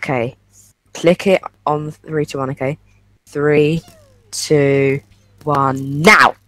Okay. Click it on 3, 2, 1. Okay. 3, 2, 1. Now.